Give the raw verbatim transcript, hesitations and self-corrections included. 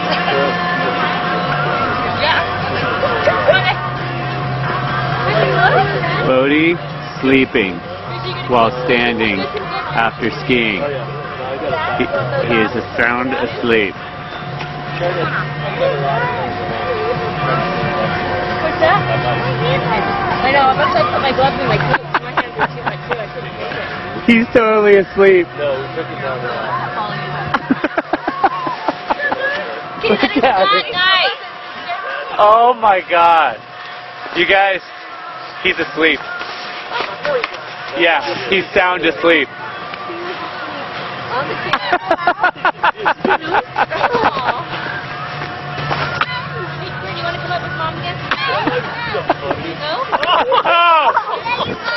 Bodhi sleeping while standing after skiing. He, he is sound asleep. What's that? I know, I'm about to put my gloves in my coat. My hands are too hot too, I couldn't take it. He's totally asleep. No, we took it down there. Look at it. Oh my god. You guys, he's asleep. Yeah, he's sound asleep. On the camera. Hey, do you want to come up with Mom again? No?